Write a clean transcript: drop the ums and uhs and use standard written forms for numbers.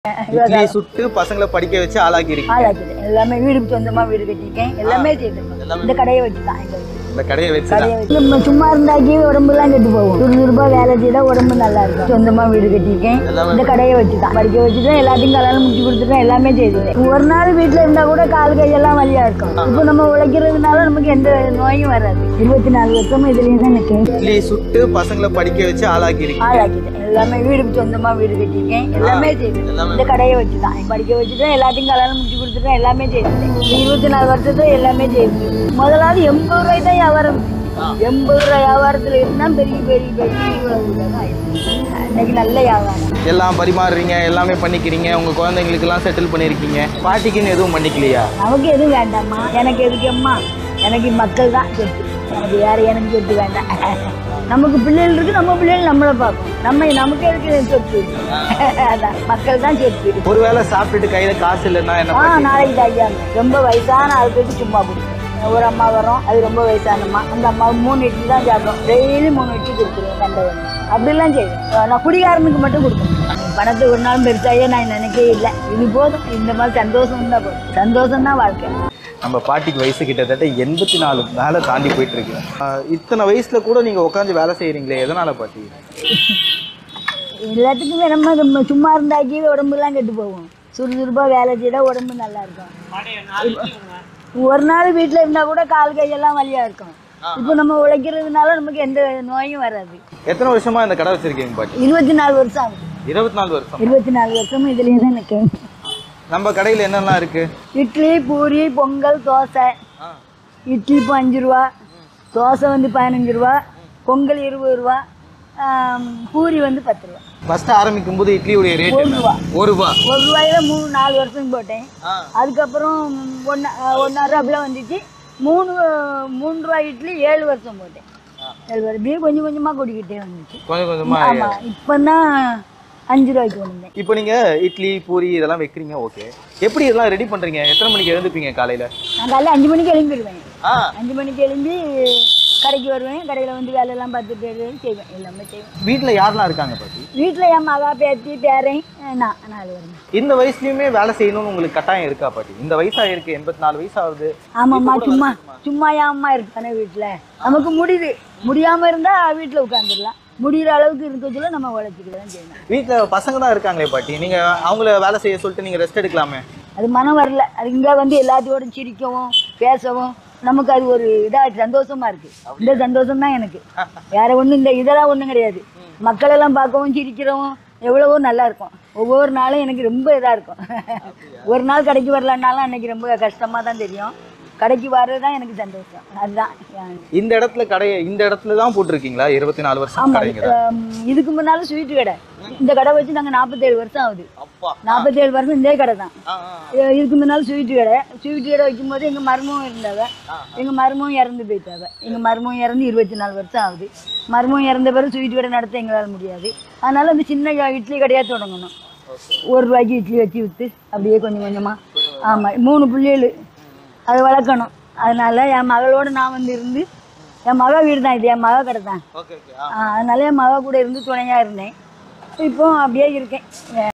இட்லி சுட்டு பசங்களை படிக்க வச்சு ஆளாக்கிருக்கீங்க. எல்லாமே வீடுக்கு சொந்தமா வீடு கட்டிருக்கேன். எல்லாமே செய்திருக்கேன். இந்த கடையை வச்சு தான் இந்த கடையை வச்சு சும்மா இருந்தாக்கி உடம்புலாம் கெட்டு போகும். துருதுருப்பா வேலை செய்தா உடம்பு நல்லா இருக்கும். சொந்தமா வீடு கட்டிருக்கேன். இந்த கடையை வச்சுதான் படிக்க வச்சுதான் எல்லாத்தையும் கல்யாணம் முடிச்சு கொடுத்துட்டேன். எல்லாமே செய்திருக்கேன். ஒரு நாள் வீட்டுல இருந்தா கூட கால் கையெல்லாம் வலியா இருக்கும். இப்போ நம்ம உழைக்கிறதுனால நமக்கு எந்த நோயும் வராது. 24 வருஷமா இதுலயும் தான் நிற்கிறேன். இட்லி சுட்டு பசங்களை படிக்க வச்சு ஆளாக்கிருக்கேன். எல்லாமே வீடுக்கு சொந்தமா வீடு கட்டிருக்கேன். எல்லாமே செய்திருக்கேன். இந்த கடையை வச்சுதான் படிக்க வச்சுதான் எல்லாத்தையும் கல்யாணம் முடிச்சு கொடுத்துட்டேன். எல்லாமே செய்திருக்கேன். 24 வருஷத்துல எல்லாமே செய்திருக்கேன். முதலாவது 80 ரூபாய் தான் வியாபாரம். 80 ரூபாய் வியாபாரத்துல இருந்தா பெரிய பெரிய பெரிய இன்னைக்கு நல்ல வியாபாரம். எல்லாம் பரிமாறுறீங்க, எல்லாமே பண்ணிக்கிறீங்க. உங்க குழந்தைங்களுக்கு எல்லாம் செட்டில் பண்ணிருக்கீங்க. பாட்டிக்குன்னு எதுவும் பண்ணிக்கலையா? நமக்கு எதுவும் வேண்டாம்மா. எனக்கு எதுக்கு அம்மா? எனக்கு மக்கள் தான் சொத்து. எனக்கு வேற எனக்கு சொத்து வேண்டாம். நமக்கு பிள்ளைகள் இருக்கு. நம்ம பிள்ளைகள் நம்மளை பார்க்கும். நமக்கு எதுக்கு சொத்து? அதான் மக்கள் தான் சொத்து. ஒருவேளை சாப்பிட்டுட்டு கையில காசு இல்லைன்னா என்ன? நாளைக்கு ஐயா ரொம்ப வயசான ஆளுக்கு சும்மா கொடுக்கும். ஒரு அம்மா வரும், அது ரொம்ப வயசானம்மா. அந்த அம்மா 3 இட்லி தான் சாப்பிடும். டெய்லி 3 இட்லி கொடுத்துருவேன். கண்டவன் அப்படிலாம் செய்வேன். நான் குடிகாரனுக்கு மட்டும் கொடுப்பேன். பணத்தை ஒரு நாளும் பெருசாயே நான் நினைக்கவே இல்லை. இது போதும். இந்த மாதிரி சந்தோஷம் தான் போதும். சந்தோஷம் தான் வாழ்க்கை. நம்ம பாட்டிக்கு வயசு கிட்டத்தட்ட 84 மேலே தாண்டி போயிட்டு இருக்கு. இத்தனை வயசுல கூட நீங்க உட்காந்து வேலை செய்யறீங்களே, எதனால பாட்டி? எல்லாத்துக்குமே நம்ம சும்மா இருந்தாக்கி உடம்புலாம் கெட்டு போகும். சுறுசுறுப்பா வேலை செய்தா உடம்பு நல்லா இருக்கும். ஒரு நாள் வீட்டுல இருந்தா கூட கால் கையெல்லாம் வலியா இருக்கும். இப்போ நம்ம உழைக்கிறதுனால நமக்கு எந்த நோயும் வராது. எத்தனை வருஷமா இந்த கடை வச்சிருக்கீங்க பாட்டி? 24 வருஷம் ஆகுது. 24 வருஷம். 24 வருஷமும் இதுலயே தான் நிற்கும். நம்ம கடையில் என்னெல்லாம் இருக்கு? இட்லி, பூரி, பொங்கல், தோசை. இட்லி இப்போ 5 ரூபா, தோசை வந்து 15 ரூபா, பொங்கல் 20 ரூபா, பூரி வந்து 10 ரூபா. ஃபர்ஸ்ட் ஆரம்பிக்கும் போது இட்லியுடைய ரேட் 1 ரூபா. 1 ரூபா. 1 ரூபாயில 3-4 வருஷம் போட்டேன். அதுக்கப்புறம் 1.5 ரூபாய் வந்துச்சு. 3 ரூபாய் இட்லி 7 வருஷம் போட்டேன். 7 வருஷம் கொஞ்சம் கொஞ்சமா கூட்டிக்கிட்டே வந்துச்சு. கொஞ்சம் கொஞ்சமா. ஆமா, இப்பதான் 5 ரூபாய்க்கு வந்தேன். இப்போ நீங்க இட்லி பூரி இதெல்லாம் வைக்கிறீங்க, ஓகே. எப்படி இதெல்லாம் ரெடி பண்றீங்க? எத்தனை மணிக்கு எழுந்துப்பீங்க காலையில? நான் காலையில் 5 மணிக்கு எழும்பிடுவேன். 5 மணிக்கு எழும்பி கடைக்கு வருவேன். கடையில் வந்து வேலையெல்லாம் பார்த்துட்டு செய்வேன். எல்லாமே செய்வேன். வீட்டில் யாரெல்லாம் இருக்காங்க பாட்டி? வீட்டில் என் மகா, பேத்தி, பேரன், நான் 4 வருவேன். இந்த வயசுலயுமே வேலை செய்யணும்னு உங்களுக்கு கட்டாயம் இருக்கா பாட்டி? இந்த வயசா இருக்கு, 84 வயசு ஆகுது. ஆமாம்மா, சும்மா என் அம்மா இருக்கானே வீட்டில். நமக்கு முடியாமல் இருந்தால் வீட்டில் உட்காந்துடலாம். முடிகிற அளவுக்கு இருக்க சொல்ல நம்ம உழைச்சிக்கிட்டு தான் செய்யணும். வீட்டில் பசங்க தான் இருக்காங்களே பாட்டி, நீங்க அவங்கள வேலை செய்ய சொல்லிட்டு நீங்க ரெஸ்ட் எடுக்கலாமே? அது மனம் வரல. அது இங்கே வந்து எல்லாத்தையோட சிரிக்கவும் பேசவும் நமக்கு அது ஒரு இதாக சந்தோஷமா இருக்கு. இந்த சந்தோஷம் தான் எனக்கு. வேற ஒன்றும் இந்த இதெல்லாம் ஒன்றும் கிடையாது. மக்களெல்லாம் பார்க்கவும் சிரிக்கிறவும் எவ்வளவோ நல்லா இருக்கும். ஒவ்வொரு நாளும் எனக்கு ரொம்ப இதாக இருக்கும். ஒரு நாள் கடைக்கு வரலன்னாலும் அன்னைக்கு ரொம்ப கஷ்டமாக தான் தெரியும். கடைக்கு வர்றது தான் எனக்கு சந்தோஷம். அதுதான். இந்த இடத்துல தான் போட்டிருக்கீங்களா? 24 வருஷம் கடைங்க. இதுக்கு முன்னாலும் ஸ்வீட்டு கடை. இந்த கடை வச்சு நாங்கள் 47 வருஷம் ஆகுது. 47 வருஷம் இந்த கடை தான். இதுக்கு முன்னாலும் ஸ்வீட்டு கடை வைக்கும்போது எங்கள் மருமகம் இருந்தாவ. எங்கள் மருமகம் இறந்து போயிட்டாவ. எங்கள் மருமகம் இறந்து 24 வருஷம் ஆகுது. மருமகம் இறந்த பிறகு ஸ்வீட்டு கடை நடத்த எங்களால் முடியாது. அதனால அந்த சின்ன இட்லி கடையாக தொடங்கணும். 1 ரூபாய்க்கு இட்லி வச்சு விற்று அப்படியே கொஞ்சம் கொஞ்சமாக. ஆமாம், 3 பிள்ளைகள் அதை வளர்க்கணும். அதனால என் மகளோடு நான் வந்து இருந்து, என் மக வீடு தான் இது, என் மக கடை தான். அதனால என் மக கூட இருந்து துணையாக இருந்தேன். இப்போ அப்படியே இருக்கேன்.